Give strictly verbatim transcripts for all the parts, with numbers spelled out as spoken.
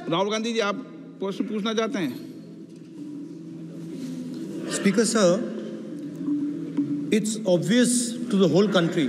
राहुल गांधी जी, आप प्रश्न पूछना चाहते हैं? Speaker sir, it's obvious to the whole country.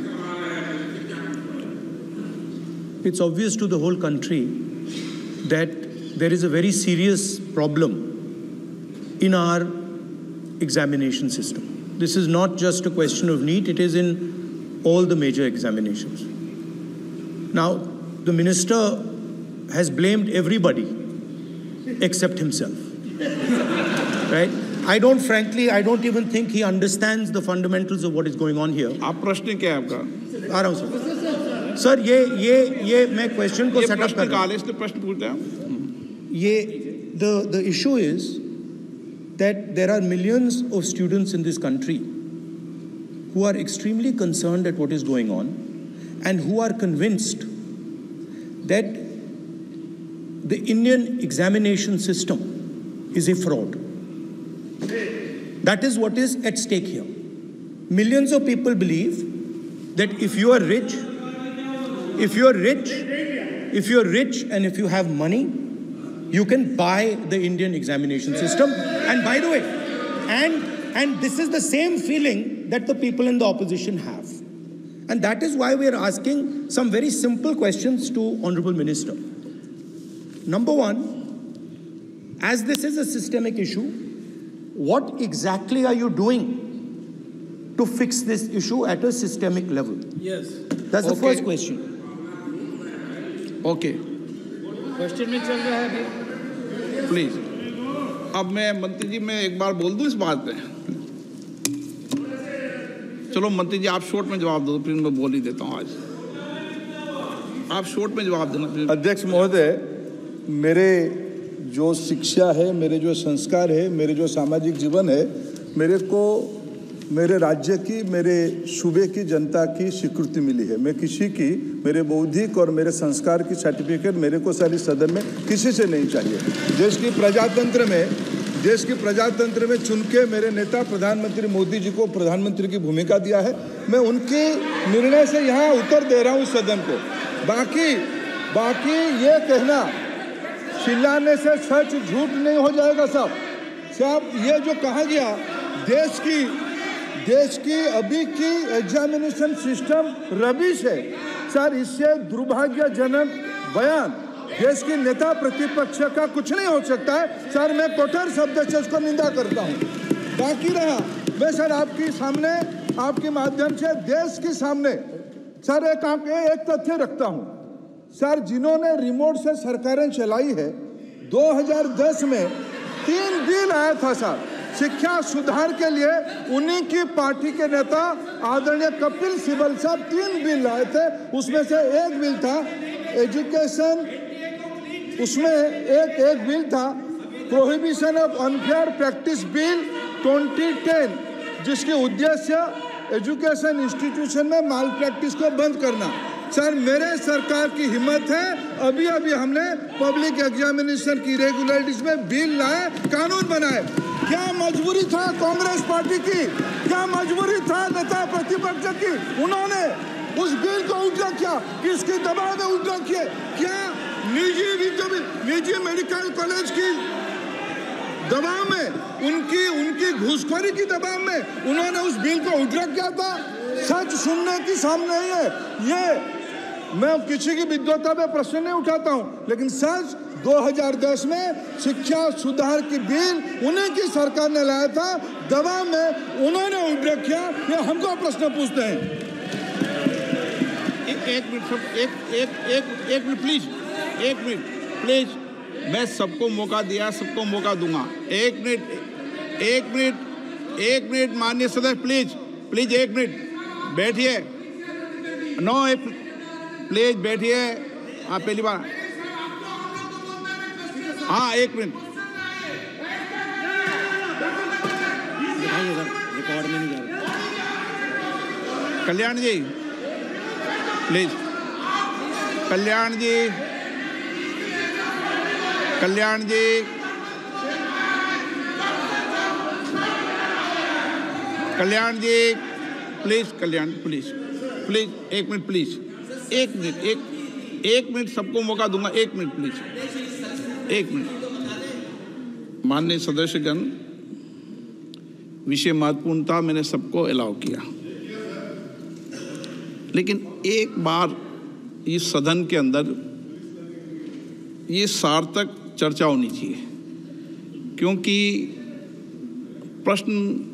It's obvious to the whole country that there is a very serious problem in our examination system. This is not just a question of NEET, it is in all the major examinations. Now, the minister has blamed everybody except himself, right? I don't, frankly, I don't even think he understands the fundamentals of what is going on here. आप प्रश्न क्या है आपका? आ रहा हूँ sir. Sir ये ये ये मैं क्वेश्चन को सेटअप कर रहा हूँ। इसलिए प्रश्न पूछते हैं। ये the the issue is that there are millions of students in this country who are extremely concerned at what is going on and who are convinced that the Indian examination system is a fraud. That is what is at stake here. Millions of people believe that if you are rich, if you are rich, if you are rich and if you have money, you can buy the Indian examination system. And by the way, and, and this is the same feeling that the people in the opposition have. And that is why we are asking some very simple questions to Honorable Minister. Number one, as this is a systemic issue, what exactly are you doing to fix this issue at a systemic level? Yes. That's the okay. first question. Okay. Question में चल रहा है अभी। Please. अब मैं मंत्री जी मैं एक बार बोल दूं इस बात पे। चलो मंत्री जी आप शॉर्ट में जवाब दो, फिर मैं बोल ही देता हूं आज। आप शॉर्ट में जवाब देना। अध्यक्ष महोदय, मेरे जो शिक्षा है, मेरे जो संस्कार है, मेरे जो सामाजिक जीवन है, मेरे को मेरे राज्य की, मेरे सूबे की जनता की स्वीकृति मिली है। मैं किसी की, मेरे बौद्धिक और मेरे संस्कार की सर्टिफिकेट मेरे को सारी सदन में किसी से नहीं चाहिए। देश की प्रजातंत्र में देश की प्रजातंत्र में चुन के मेरे नेता प्रधानमंत्री मोदी जी को प्रधानमंत्री की भूमिका दिया है। मैं उनके निर्णय से यहाँ उत्तर दे रहा हूँ सदन को। बाकी बाकी ये कहना चिल्लाने से सच झूठ नहीं हो जाएगा साहब। साहब ये जो कहा गया देश की देश की अभी की एग्जामिनेशन सिस्टम रबिश है सर, इससे दुर्भाग्यजनक बयान देश की नेता प्रतिपक्ष का कुछ नहीं हो सकता है सर। मैं कठोर शब्द से उसको निंदा करता हूँ। बाकी रहा, मैं सर आपके सामने आपके माध्यम से देश के सामने सर एक एक तथ्य रखता हूँ सर। जिन्होंने रिमोट से सरकारें चलाई है, दो हज़ार दस में तीन बिल आया था सर शिक्षा सुधार के लिए। उन्हीं की पार्टी के नेता आदरणीय कपिल सिब्बल साहब तीन बिल लाए थे। उसमें से एक बिल था एजुकेशन, उसमें एक एक बिल था prohibition of unfair practice bill दो हज़ार दस, जिसके उद्देश्य एजुकेशन इंस्टीट्यूशन में माल प्रैक्टिस को बंद करना। सर मेरे सरकार की हिम्मत है, अभी अभी हमने पब्लिक एग्जामिनेशन की रेगुलरिटीज में बिल लाए, कानून बनाए। क्या मजबूरी था कांग्रेस पार्टी की, क्या मजबूरी था नेता प्रतिपक्ष की? उन्होंने उस बिल को उल्टा किया, किसके दबाव में उल्टा किया? क्या निजी निजी मेडिकल कॉलेज की दबाव में, उनकी उनकी घूसखोरी की दबाव में उन्होंने उस बिल को उल्टा किया था? सच सुनने की सामने है ये। मैं किसी की विद्वता पे प्रश्न नहीं उठाता हूं, लेकिन सच दो हज़ार दस में शिक्षा सुधार की बिल उन्हीं की सरकार ने लाया था, दबाव में उन्होंने उल्टा किया। ये हमको प्रश्न पूछते हैं। एक एक मिनट एक एक एक एक मिनट प्लीज एक मिनट प्लीज। मैं सबको मौका दिया, सबको मौका दूंगा। एक मिनट एक मिनट एक मिनट माननीय सदस्य प्लीज प्लीज एक मिनट बैठिए। नो एक प्लीज बैठिए। हाँ पहली बार, हाँ एक मिनट। रिकॉर्ड में नहीं जा रहा। Kalyan ji please, Kalyan ji Kalyan ji Kalyan ji please, Kalyan please please एक मिनट प्लीज एक मिनट एक एक मिनट सबको मौका दूंगा, एक मिनट प्लीज, एक मिनट। माननीय सदस्यगण, विषय महत्वपूर्ण था, मैंने सबको अलाउ किया, लेकिन एक बार इस सदन के अंदर ये सार्थक चर्चा होनी चाहिए, क्योंकि प्रश्न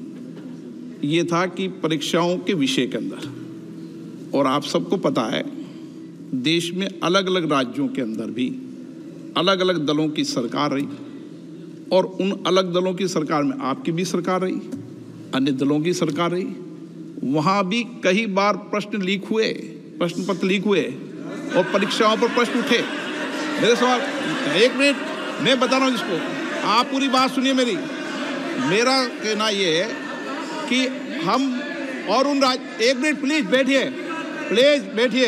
ये था कि परीक्षाओं के विषय के अंदर, और आप सबको पता है देश में अलग अलग राज्यों के अंदर भी अलग अलग दलों की सरकार रही, और उन अलग दलों की सरकार में आपकी भी सरकार रही, अन्य दलों की सरकार रही। वहाँ भी कई बार प्रश्न लीक हुए, प्रश्न पत्र लीक हुए और परीक्षाओं पर प्रश्न उठे। मेरे सवाल, एक मिनट मैं बता रहा हूँ जिसको, आप पूरी बात सुनिए मेरी। मेरा कहना ये है कि हम और उन राज एक मिनट प्लीज बैठिए, प्लीज बैठिए,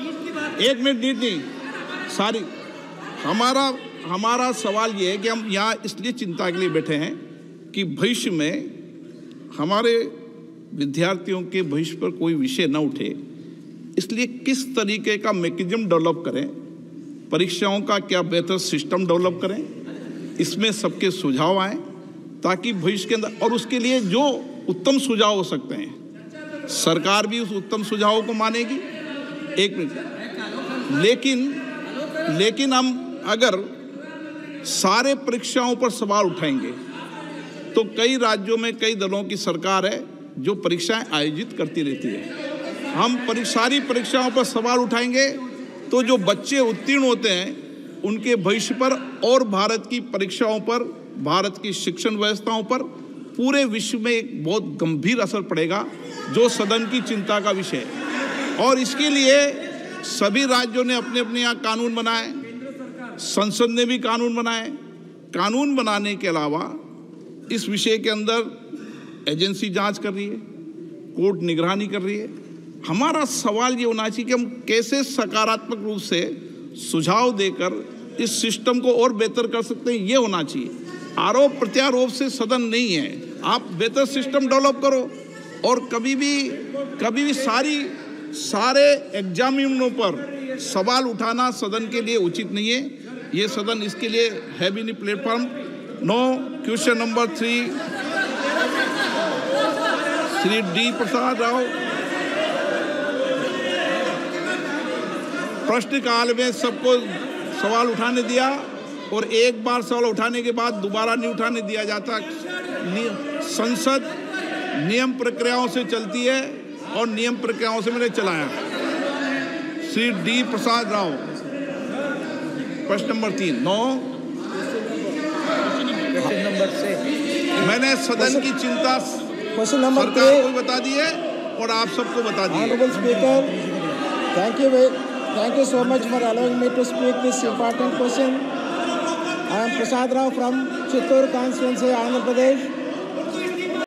एक मिनट नीट नहीं सारी। हमारा हमारा सवाल ये है कि हम यहाँ इसलिए चिंता के लिए बैठे हैं कि भविष्य में हमारे विद्यार्थियों के भविष्य पर कोई विषय न उठे, इसलिए किस तरीके का मैकेनिज्म डेवलप करें, परीक्षाओं का क्या बेहतर सिस्टम डेवलप करें, इसमें सबके सुझाव आए ताकि भविष्य के अंदर, और उसके लिए जो उत्तम सुझाव हो सकते हैं सरकार भी उस उत्तम सुझावों को मानेगी। एक मिनट, लेकिन लेकिन हम अगर सारे परीक्षाओं पर सवाल उठाएंगे तो कई राज्यों में कई दलों की सरकार है जो परीक्षाएं आयोजित करती रहती है। हम सारी परीक्षाओं पर सवाल उठाएंगे तो जो बच्चे उत्तीर्ण होते हैं उनके भविष्य पर और भारत की परीक्षाओं पर, भारत की शिक्षण व्यवस्थाओं पर, पूरे विश्व में एक बहुत गंभीर असर पड़ेगा, जो सदन की चिंता का विषय है। और इसके लिए सभी राज्यों ने अपने अपने यहाँ कानून बनाए, संसद ने भी कानून बनाए। कानून बनाने के अलावा इस विषय के अंदर एजेंसी जांच कर रही है, कोर्ट निगरानी कर रही है। हमारा सवाल ये होना चाहिए कि हम कैसे सकारात्मक रूप से सुझाव देकर इस सिस्टम को और बेहतर कर सकते हैं, ये होना चाहिए। आरोप प्रत्यारोप से सदन नहीं है। आप बेहतर सिस्टम डेवलप करो, और कभी भी कभी भी सारी सारे एग्जामिनरों पर सवाल उठाना सदन के लिए उचित नहीं है। ये सदन इसके लिए है भी नहीं platform. No question number three, Shri D Prasad Rao. प्रश्नकाल में सबको सवाल उठाने दिया, और एक बार सवाल उठाने के बाद दोबारा नहीं उठाने दिया जाता। संसद नियम प्रक्रियाओं से चलती है और नियम प्रक्रियाओं से मैंने चलाया। श्री डी प्रसाद राव, प्रश्न नंबर तीन। नौ, क्वेश्चन नंबर से मैंने सदन की चिंता क्वेश्चन नंबर सरकार को बता दी है और आप सबको बता दी है। Honorable Speaker, thank you, thank you so much for allowing me to speak this important question. I am Prasad Rao from Chittoor constituency, Andhra Pradesh.